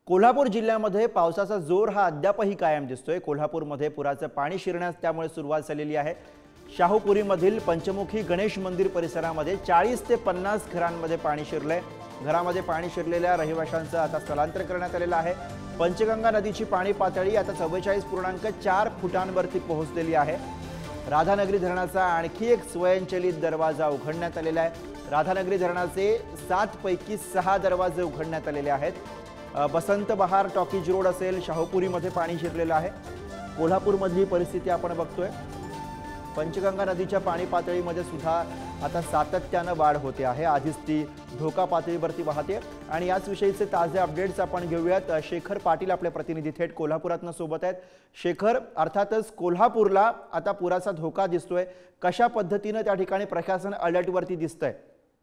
कोल्हापूर जिल्ह्यामध्ये पावसाचा जोर हा अद्यापही कायम दिसतोय। कोल्हापूरमध्ये पुराचं पाणी शिरण्यास त्यामुळे सुरुवात झालेली आहे। शाहूपुरीमधील पंचमुखी गणेश मंदिर परिसरामध्ये 40 ते 50 घरांमध्ये पाणी शिरले। घरामध्ये पाणी शिरलेल्या रहिवाशांचं आता स्थलांतर करण्यात आलेलं आहे। पंचगंगा नदीची पाणी पातळी आता 44.4 फुटांवरती पोहोचलेली आहे। राधानगरी धरणाचा आणखी एक स्वयंचलित दरवाजा उघडण्यात आलेला आहे। राधानगरी धरणाचे 7 पैकी 6 दरवाजे उघडण्यात आलेले आहेत। बसंत बहार टॉकीज रोड असेल, शाहूपुरीमध्ये पाणी शिरलेलं आहे। कोल्हापूरमधली परिस्थिती आपण बघतोय। पंचगंगा नदीच्या पाणी पातळीमध्ये सुद्धा आता सातत्याने वाढ होते आहे। आधीच ती धोका पातळीवरती वाहते आणि याच विषयीचे ताजे अपडेट्स आपण घेऊयात। शेखर पाटील आपले प्रतिनिधी थेट कोल्हापुरातनं सोबत आहेत। शेखर, अर्थातच कोल्हापूरला आता पुराचा धोका दिसतोय, कशा पद्धतीने त्या ठिकाणी प्रशासन अलर्टवरती दिसतंय?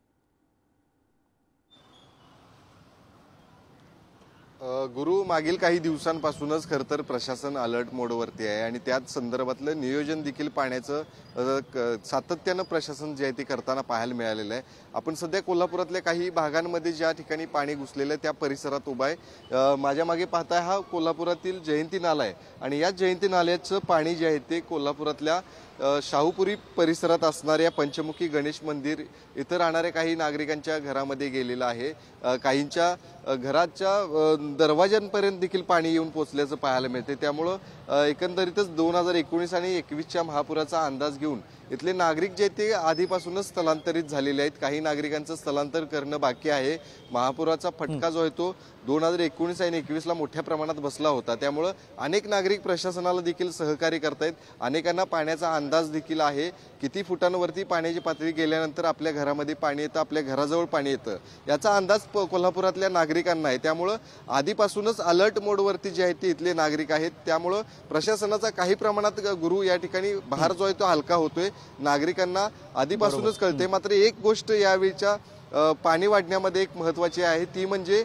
गुरु, मागील काही दिवसांपासूनच खरं तर प्रशासन अलर्ट मोडवरती आहे आणि त्याच संदर्भातलं नियोजन देखील पाण्याचं सातत्यानं प्रशासन जे आहे ते करताना पाहायला मिळालेलं आहे। आपण सध्या कोल्हापुरातल्या काही भागांमध्ये ज्या ठिकाणी पाणी घुसलेलं आहे त्या परिसरात उभा आहे। माझ्या मागे पाहताय हा कोल्हापुरातील जयंती नाला आहे आणि या जयंती नाल्याचं पाणी जे आहे ते कोल्हापुरातल्या शाहूपुरी परिसरात असणाऱ्या पंचमुखी गणेश मंदिर इथं राहणाऱ्या काही नागरिकांच्या घरामध्ये गेलेलं आहे। काहींच्या घराच्या दरवाजांपर्यंत देखील पाणी येऊन पोहोचल्याचं पाहायला मिळते। त्यामुळं एकंदरीतच 2019 आणि 21च्या महापुराचा अंदाज घेऊन इथले नागरिक जे ते आधीपासूनच स्थलांतरित झालेले आहेत। काही नागरिकांचं स्थलांतर करणं बाकी आहे। महापुराचा फटका जो आहे तो 2019 आणि 21ला मोठ्या प्रमाणात बसला होता। त्यामुळं अनेक नागरिक प्रशासनाला देखील सहकार्य करतायत। अनेकांना पाण्याचा अंदाज देखील आहे, किती फुटांवरती पाण्याची पातळी गेल्यानंतर आपल्या घरामध्ये पाणी येतं, आपल्या घराजवळ पाणी येतं याचा अंदाज कोल्हापुरातल्या नागरिकांना आहे। त्यामुळं आधीपासूनच अलर्ट मोडवरती जे आहेत ते इथले नागरिक आहेत। त्यामुळं प्रशासनाचा काही प्रमाणात गुरु या ठिकाणी भार जो आहे तो हलका होतोय, नागरिकांना आधीपासूनच कळते। मात्र एक गोष्ट यावेळीच्या पाणी वाढण्यामध्ये एक महत्त्वाची आहे, ती म्हणजे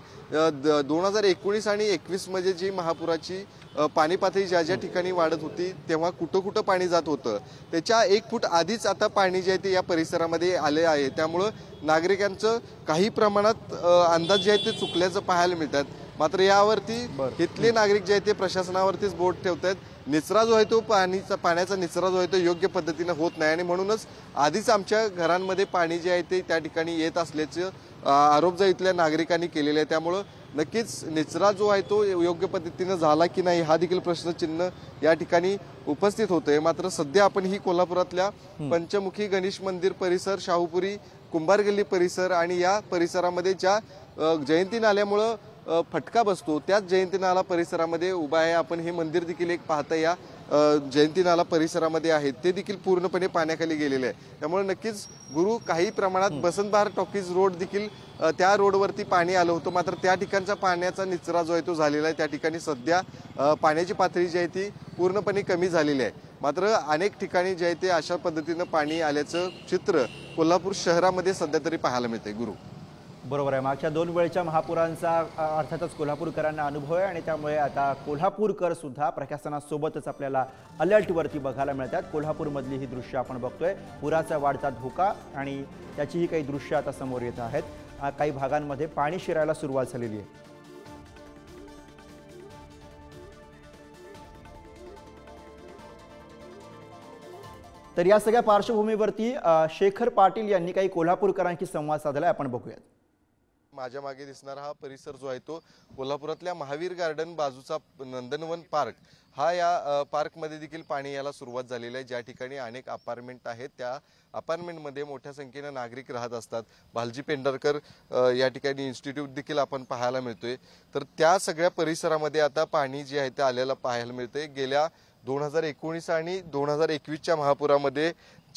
2019 आणि 21 मध्ये जी महापुराची पाणी पातळी ज्या ज्या ठिकाणी वाढत होती तेव्हा कुठं कुठं पाणी जात होतं त्याच्या 1 फूट आधीच आता पाणी जे आहे ते या परिसरामध्ये आले आहे। त्यामुळं नागरिकांचं काही प्रमाणात अंदाज जे आहे ते चुकल्याचं पाहायला मिळतात। मात्र यावरती इथले नागरिक जे आहेत ते प्रशासनावरतीच बोट ठेवतात। निचरा जो आहे तो पाण्याचा निचरा जो आहे तो योग्य पद्धतीने होत नाही आणि म्हणूनच आधीच आमच्या घरांमध्ये पाणी जे आहे ते त्या ठिकाणी येत असल्याचं आरोप जो इथल्या नागरिकांनी केलेला आहे। त्यामुळं नक्कीच निचरा जो आहे तो योग्य पद्धतीने झाला की नाही हा देखील प्रश्नचिन्ह या ठिकाणी उपस्थित होतोय। मात्र सध्या आपण ही कोल्हापुरातल्या पंचमुखी गणेश मंदिर परिसर, शाहूपुरी, कुंभार गल्ली परिसर आणि या परिसरामध्ये ज्या जयंती नाल्यामुळं फटका बसतो त्याच जयंती नाला परिसरामध्ये उभा आहे। आपण हे मंदिर देखील एक पाहता या जयंती नाला परिसरामध्ये आहे, ते देखील पूर्णपणे पाण्याखाली गेलेले आहे। त्यामुळे नक्कीच गुरु, काही प्रमाणात बसंत बहार टॉकीज रोड देखील त्या रोडवरती पाणी आलं होतं, मात्र त्या ठिकाणचा पाण्याचा निचरा जो आहे तो झालेला आहे। त्या ठिकाणी सध्या पाण्याची पातळी जी आहे ती पूर्णपणे कमी झालेली आहे। मात्र अनेक ठिकाणी जे आहे ते अशा पद्धतीनं पाणी आल्याचं चित्र कोल्हापूर शहरामध्ये सध्या तरी पाहायला मिळतंय। गुरु, बरोबर आहे। मागच्या 2 वेळच्या महापुरांचा अर्थातच कोल्हापूरकरांना अनुभव आहे आणि त्यामुळे आता कोल्हापूरकर सुद्धा प्रशासनासोबतच आपल्याला अलर्टवरती बघायला मिळतात। कोल्हापूरमधली ही दृश्य आपण बघतोय, पुराचा वाढता धोका आणि त्याचीही काही दृश्य आता समोर येत आहेत। काही भागांमध्ये पाणी शिरायला सुरुवात झालेली आहे। तर या सगळ्या पार्श्वभूमीवरती शेखर पाटील यांनी काही कोल्हापूरकरांशी संवाद साधलाय, आपण बघूयात। माझ्या मागे दिसणारा हा परिसर जो आहे तो कोल्हापुरातल्या महावीर गार्डन बाजूचा नंदनवन पार्क हा या पार्कमध्ये देखील पाणी यायला सुरुवात झालेली आहे। ज्या ठिकाणी अनेक अपार्टमेंट आहेत त्या अपार्टमेंटमध्ये मोठ्या संख्येने नागरिक राहत असतात। भालजी पेंढारकर या ठिकाणी इन्स्टिट्यूट देखील आपण पाहायला मिळतोय। तर त्या सगळ्या परिसरामध्ये आता पाणी जे आहे ते आलेलं पाहायला मिळतंय। गेल्या 2019 आणि 2021च्या महापुरामध्ये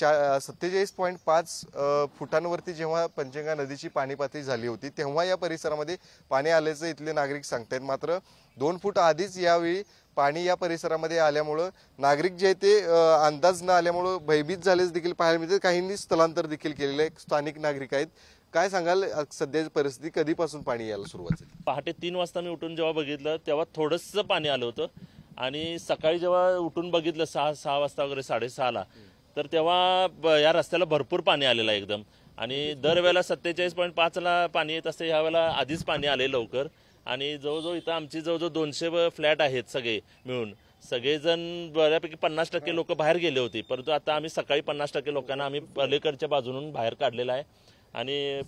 47.5 फुटांवरती जेव्हा पंचगंगा नदीची पाणी पातळी झाली होती तेव्हा या परिसरामध्ये पाणी आल्याचं इथले नागरिक सांगतायत। मात्र 2 फूट आधीच यावेळी पाणी या परिसरामध्ये आल्यामुळं नागरिक जे ते अंदाज न आल्यामुळं भयभीत झालेच देखील पाहायला मिळते। काहींनी स्थलांतर देखील केलेलं आहे। स्थानिक नागरिक आहेत, काय सांगाल सध्याची परिस्थिती, कधीपासून पाणी यायला सुरुवात झाली? पहाटे 3 वाजता मी उठून जेव्हा बघितलं तेव्हा थोडंसं पाणी आलं होतं आणि सकाळी जेव्हा उठून बघितलं 6 वाजता वगैरे 6:30ला तर तेव्हा या रस्त्याला भरपूर पाणी आलेलं आहे एकदम। आणि दरवेळेला 47.5ला पाणी येत असते, ह्यावेळेला आधीच पाणी आले लवकर आणि जवळजवळ इथं आमची जवळजवळ 200 फ्लॅट आहेत सगळे मिळून. सगळेजण बऱ्यापैकी 50% लोक बाहेर गेले होते, परंतु आता आम्ही सकाळी 50% लोकांना आम्ही पलीकडच्या बाजून बाहेर काढलेलं आहे. आणि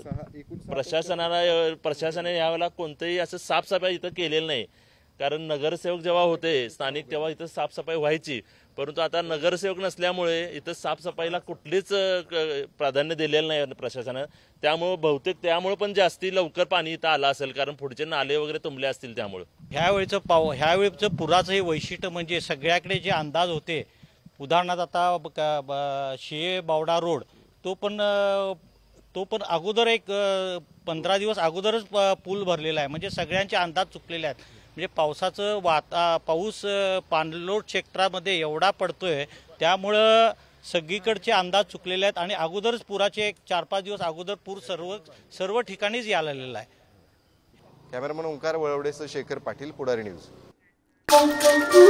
प्रशासनाने यावेळेला कोणतंही असं साफसफाई इथं केलेलं नाही. कारण नगरसेवक जेव्हा होते स्थानिक तेव्हा इथं साफसफाई व्हायची, परंतु आता नगरसेवक नसल्यामुळे इथं साफसफाईला कुठलीच प्राधान्य दिलेलं नाही प्रशासनानं. त्यामुळे बहुतेक त्यामुळे पण जास्ती लवकर पाणी इथं आलं असेल, कारण पुढचे नाले वगैरे तुंबले असतील त्यामुळे. ह्यावेळीचं पुराचं हे वैशिष्ट्य म्हणजे सगळ्याकडे जे अंदाज होते, उदाहरणार्थ आता शिये बावडा रोड तो पण अगोदर एक 15 दिवस अगोदरच पूल भरलेला आहे. म्हणजे सगळ्यांचे अंदाज चुकलेले आहेत. म्हणजे पाऊस पाणलोट क्षेत्रामध्ये एवढा पडतोय त्यामुळं सगळीकडचे अंदाज चुकलेले आहेत आणि अगोदरच पुराचे एक 4-5 दिवस अगोदर पूर सर्व ठिकाणीच आलेला आहे. कॅमेरामन ओंकार वळवडेसह शेखर पाटील, पुढारी न्यूज.